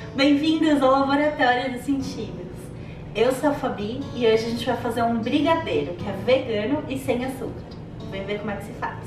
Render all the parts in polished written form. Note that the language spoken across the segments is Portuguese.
Bem-vindos ao Laboratório dos Sentidos. Eu sou a Fabi e hoje a gente vai fazer um brigadeiro que é vegano e sem açúcar. Vem ver como é que se faz.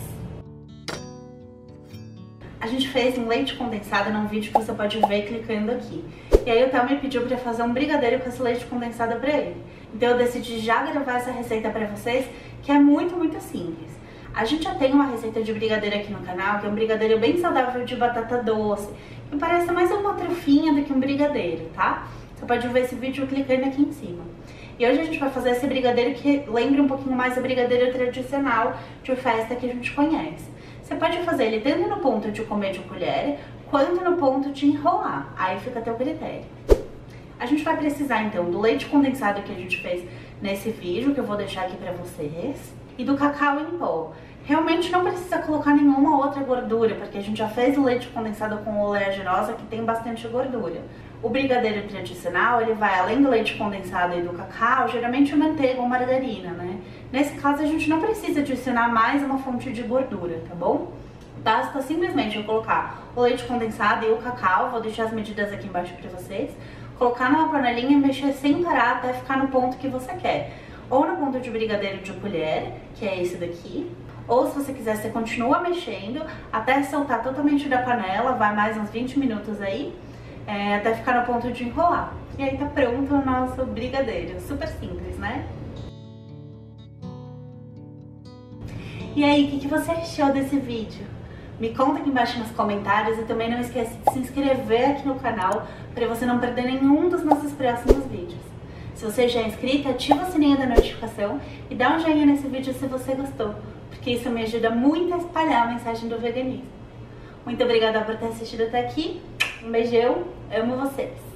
A gente fez um leite condensado num vídeo que você pode ver clicando aqui. E aí o Theo me pediu para fazer um brigadeiro com esse leite condensado para ele. Então eu decidi já gravar essa receita para vocês, que é muito simples. A gente já tem uma receita de brigadeiro aqui no canal, que é um brigadeiro bem saudável de batata doce, que parece mais uma trufinha do que um brigadeiro, tá? Você pode ver esse vídeo clicando aqui em cima. E hoje a gente vai fazer esse brigadeiro que lembra um pouquinho mais o brigadeiro tradicional de festa que a gente conhece. Você pode fazer ele tanto no ponto de comer de colher, quanto no ponto de enrolar. Aí fica a teu critério. A gente vai precisar então do leite condensado que a gente fez nesse vídeo, que eu vou deixar aqui pra vocês, e do cacau em pó. Realmente não precisa colocar nenhuma outra gordura, porque a gente já fez o leite condensado com oleaginosa, que tem bastante gordura. O brigadeiro tradicional, ele vai além do leite condensado e do cacau, geralmente manteiga ou margarina, né? Nesse caso a gente não precisa adicionar mais uma fonte de gordura, tá bom? Basta simplesmente eu colocar o leite condensado e o cacau, vou deixar as medidas aqui embaixo pra vocês, colocar numa panelinha e mexer sem parar até ficar no ponto que você quer. Ou no ponto de brigadeiro de colher, que é esse daqui, ou se você quiser, você continua mexendo até soltar totalmente da panela, vai mais uns 20 minutos aí, até ficar no ponto de enrolar. E aí tá pronto o nosso brigadeiro, super simples, né? E aí, o que você achou desse vídeo? Me conta aqui embaixo nos comentários e também não esquece de se inscrever aqui no canal para você não perder nenhum dos nossos próximos vídeos. Se você já é inscrito, ativa o sininho da notificação e dá um joinha nesse vídeo se você gostou, porque isso me ajuda muito a espalhar a mensagem do veganismo. Muito obrigada por ter assistido até aqui, um beijão, amo vocês!